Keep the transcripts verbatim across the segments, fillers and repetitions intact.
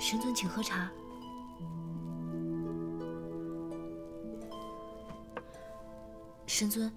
神尊，请喝茶。神尊。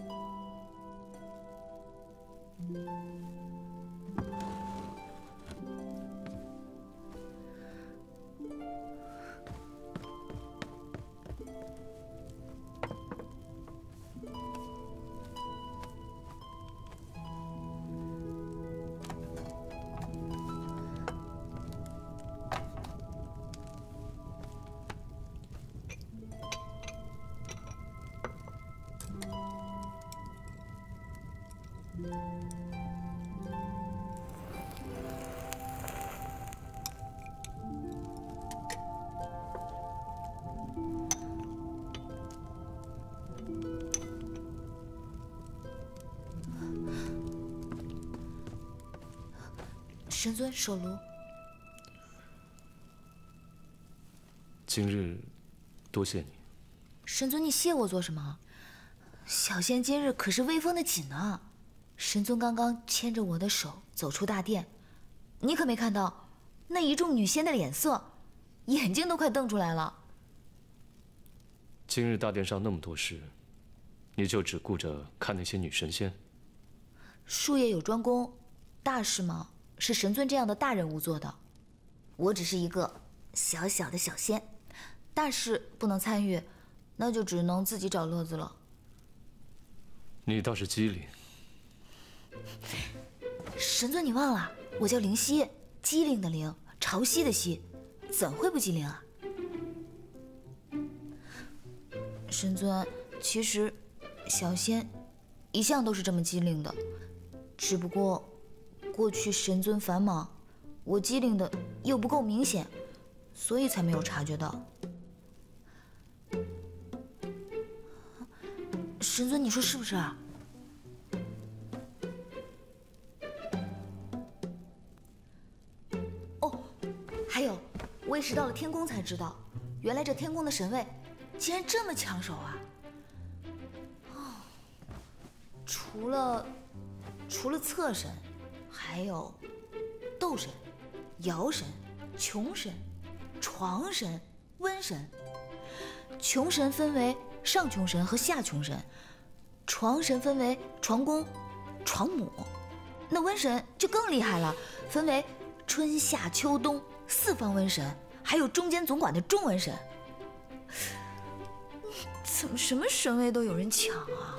神尊，手炉。 今日多谢你。 神尊，你谢我做什么？小仙今日可是威风的紧呢。神尊刚刚牵着我的手走出大殿，你可没看到那一众女仙的脸色，眼睛都快瞪出来了。 今日大殿上那么多事，你就只顾着看那些女神仙？ 术业有专攻，大事嘛。 是神尊这样的大人物做的，我只是一个小小的小仙，大事不能参与，那就只能自己找乐子了。 你倒是机灵。 神尊，你忘了，我叫灵犀，机灵的灵，潮汐的汐，怎会不机灵啊？神尊，其实小仙一向都是这么机灵的，只不过。 过去神尊繁忙，我机灵的又不够明显，所以才没有察觉到。神尊，你说是不是啊？哦，还有，我也是到了天宫才知道，原来这天宫的神位竟然这么抢手啊！哦，除了除了侧神。 还有斗神、瑶神、穷神、床神、瘟神。穷神分为上穷神和下穷神，床神分为床公、床母。那瘟神就更厉害了，分为春夏秋冬四方瘟神，还有中间总管的中瘟神。怎么什么神位都有人抢啊？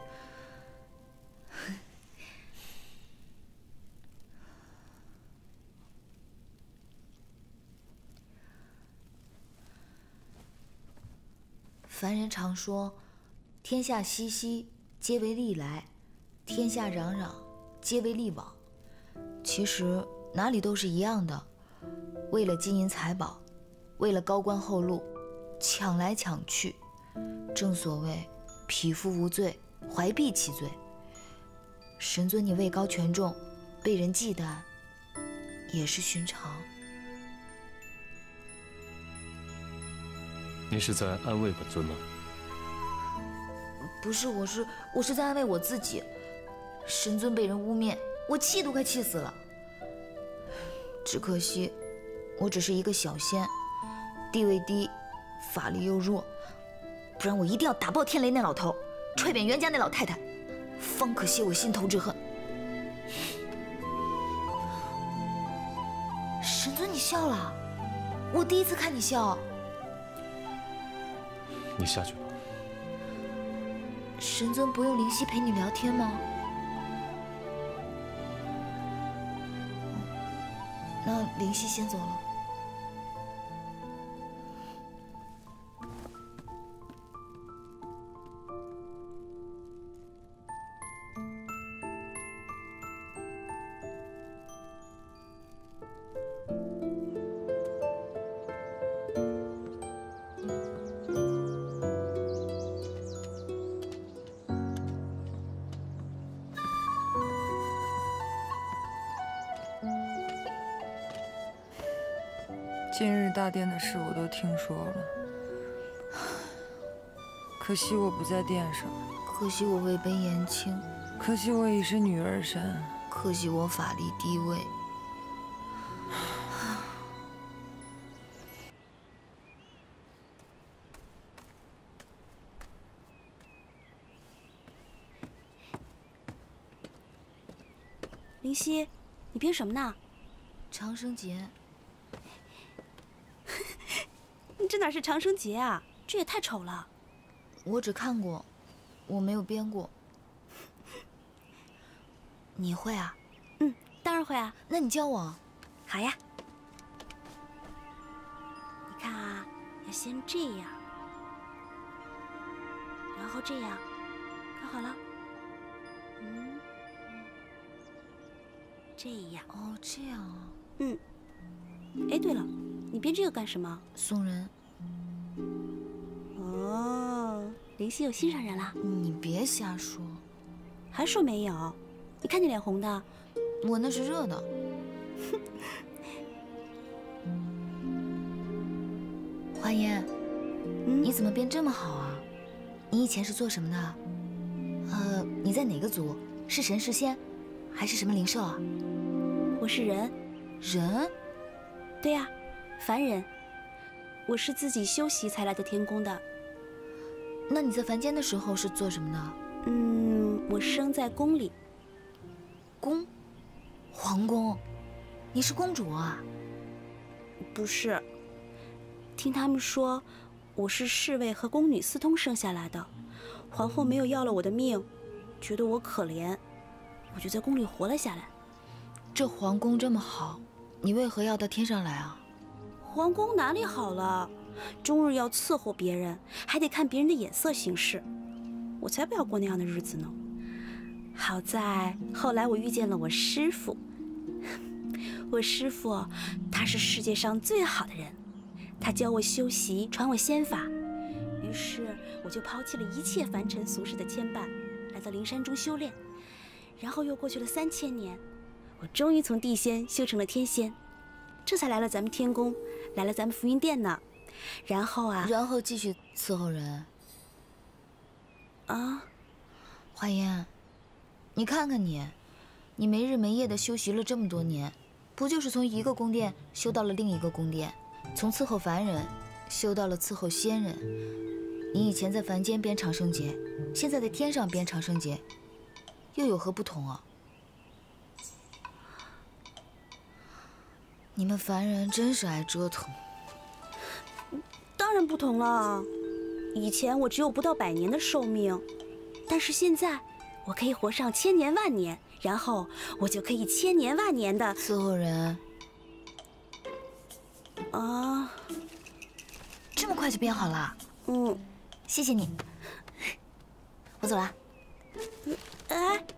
凡人常说，天下熙熙，皆为利来；天下攘攘，皆为利往。其实哪里都是一样的，为了金银财宝，为了高官厚禄，抢来抢去。正所谓匹夫无罪，怀璧其罪。神尊，你位高权重，被人忌惮，也是寻常。 你是在安慰本尊吗？ 不是，我是我是在安慰我自己。神尊被人污蔑，我气都快气死了。只可惜，我只是一个小仙，地位低，法力又弱，不然我一定要打爆天雷那老头，踹扁袁家那老太太，方可泄我心头之恨。神尊，你笑了，我第一次看你笑。 你下去吧。 神尊不用灵犀陪你聊天吗？那灵犀先走了。 今日大殿的事我都听说了，可惜我不在殿上， 可惜我位卑言轻， 可惜我已是女儿身， 可惜我法力低微。 林夕，你编什么呢？ 长生节。 这哪是长生节啊？这也太丑了。 我只看过，我没有编过。你会啊？ 嗯，当然会啊。 那你教我。 好呀。你看啊，要先这样，然后这样，看好了。嗯，这样。 哦，这样啊。 嗯。哎，对了，你编这个干什么？ 送人。 哦，林夕有心上人了。 你别瞎说。 还说没有？你看你脸红的。 我那是热的。花烟， 嗯， 你怎么变这么好啊？你以前是做什么的？呃，你在哪个族？是神是仙，还是什么灵兽啊？ 我是人。 人？ 对呀，凡人。我是自己修习才来的天宫的。 那你在凡间的时候是做什么的？ 嗯，我生在宫里。 宫？皇宫？你是公主啊？ 不是。听他们说，我是侍卫和宫女私通生下来的。皇后没有要了我的命，觉得我可怜，我就在宫里活了下来。 这皇宫这么好，你为何要到天上来啊？ 皇宫哪里好了？终日要伺候别人，还得看别人的眼色行事。我才不要过那样的日子呢。好在后来我遇见了我师父。我师父他是世界上最好的人，他教我修习，传我仙法。于是我就抛弃了一切凡尘俗世的牵绊，来到灵山中修炼。然后又过去了三千年，我终于从地仙修成了天仙，这才来了咱们天宫，来了咱们福云殿呢。然后啊， 然后继续伺候人。 啊， 花烟，你看看你，你没日没夜的修习了这么多年，不就是从一个宫殿修到了另一个宫殿，从伺候凡人修到了伺候仙人？你以前在凡间编长生节，现在在天上编长生节，又有何不同啊？你们凡人真是爱折腾。 当然不同了。以前我只有不到百年的寿命，但是现在我可以活上千年万年，然后我就可以千年万年的伺候人。 啊， 这么快就编好了？ 嗯， 谢谢你，我走了。 哎，